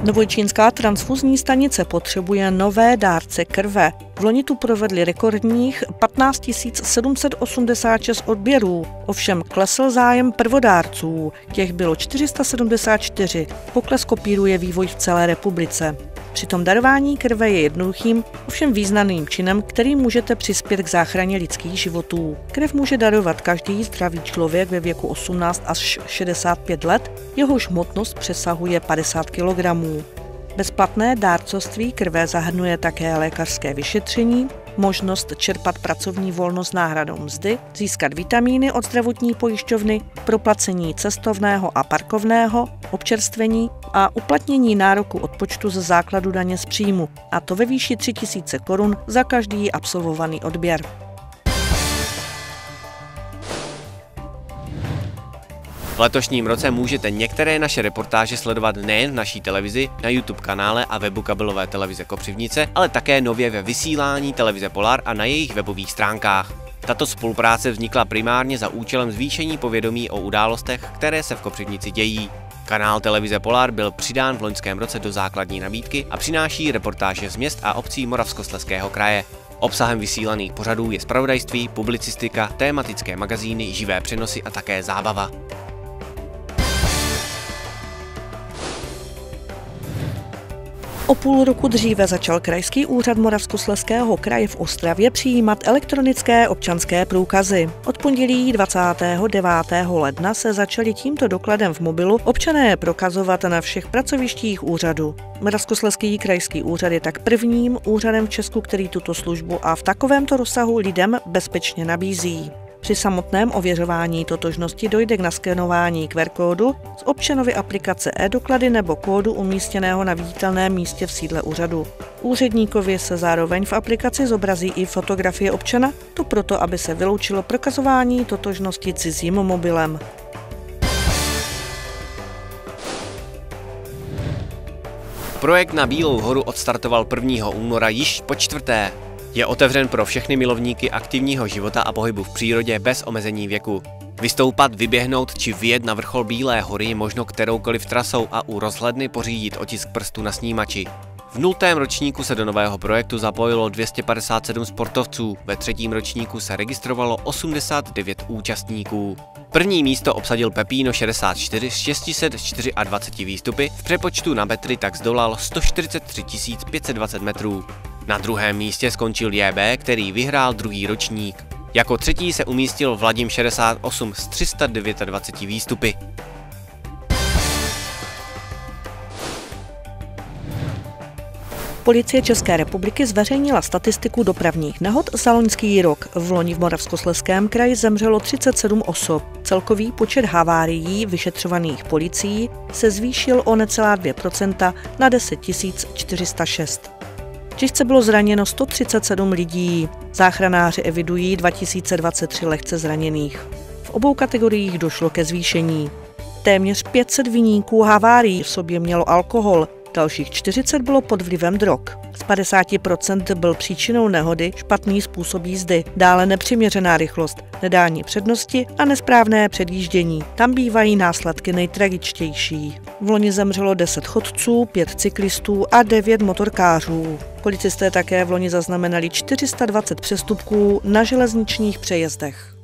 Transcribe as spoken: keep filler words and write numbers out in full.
Novojčínská transfuzní stanice potřebuje nové dárce krve. V loni tu provedli rekordních patnáct tisíc sedm set osmdesát šest odběrů, ovšem klesl zájem prvodárců, těch bylo čtyři sta sedmdesát čtyři. Pokles kopíruje vývoj v celé republice. Přitom darování krve je jednoduchým, ovšem významným činem, který můžete přispět k záchraně lidských životů. Krev může darovat každý zdravý člověk ve věku osmnáct až šedesát pět let, jehož hmotnost přesahuje padesát kilogramů. Bezplatné dárcovství krve zahrnuje také lékařské vyšetření, možnost čerpat pracovní volno s náhradou mzdy, získat vitamíny od zdravotní pojišťovny, proplacení cestovného a parkovného, občerstvení a uplatnění nároku odpočtu ze základu daně z příjmu, a to ve výši tři tisíce korun za každý absolvovaný odběr. V letošním roce můžete některé naše reportáže sledovat nejen v naší televizi, na YouTube kanále a webu kabelové televize Kopřivnice, ale také nově ve vysílání televize Polar a na jejich webových stránkách. Tato spolupráce vznikla primárně za účelem zvýšení povědomí o událostech, které se v Kopřivnici dějí. Kanál televize Polar byl přidán v loňském roce do základní nabídky a přináší reportáže z měst a obcí Moravskoslezského kraje. Obsahem vysílaných pořadů je zpravodajství, publicistika, tématické magazíny, živé přenosy a také zábava. O půl roku dříve začal Krajský úřad Moravskoslezského kraje v Ostravě přijímat elektronické občanské průkazy. Od pondělí dvacátého devátého ledna se začali tímto dokladem v mobilu občané prokazovat na všech pracovištích úřadu. Moravskoslezský krajský úřad je tak prvním úřadem v Česku, který tuto službu a v takovémto rozsahu lidem bezpečně nabízí. Při samotném ověřování totožnosti dojde k naskenování Q R kódu z občanovy aplikace e-doklady nebo kódu umístěného na viditelném místě v sídle úřadu. Úředníkovi se zároveň v aplikaci zobrazí i fotografie občana, to proto, aby se vyloučilo prokazování totožnosti cizím mobilem. Projekt na Bílou horu odstartoval prvního února již po čtvrté. Je otevřen pro všechny milovníky aktivního života a pohybu v přírodě bez omezení věku. Vystoupat, vyběhnout či vyjet na vrchol Bílé hory je možno kteroukoliv trasou a u rozhledny pořídit otisk prstu na snímači. V nultém ročníku se do nového projektu zapojilo dvě stě padesát sedm sportovců, ve třetím ročníku se registrovalo osmdesát devět účastníků. První místo obsadil Pepíno šedesát čtyři s šest set dvacet čtyři výstupy, v přepočtu na metry tak zdolal sto čtyřicet tři tisíc pět set dvacet metrů. Na druhém místě skončil J B, který vyhrál druhý ročník. Jako třetí se umístil Vladim šedesát osm s tři sta dvacet devět výstupy. Policie České republiky zveřejnila statistiku dopravních nehod za loňský rok. V loni v Moravskoslezském kraji zemřelo třicet sedm osob. Celkový počet havárií vyšetřovaných policií se zvýšil o necelá dvě procenta na deset tisíc čtyři sta šest. Těžce bylo zraněno sto třicet sedm lidí. Záchranáři evidují dva tisíce dvacet tři lehce zraněných. V obou kategoriích došlo ke zvýšení. Téměř pět set viníků havárií v sobě mělo alkohol, dalších čtyřicet bylo pod vlivem drog. Z padesát procent byl příčinou nehody špatný způsob jízdy, dále nepřiměřená rychlost, nedání přednosti a nesprávné předjíždění. Tam bývají následky nejtragičtější. V loni zemřelo deset chodců, pět cyklistů a devět motorkářů. Policisté také v loni zaznamenali čtyři sta dvacet přestupků na železničních přejezdech.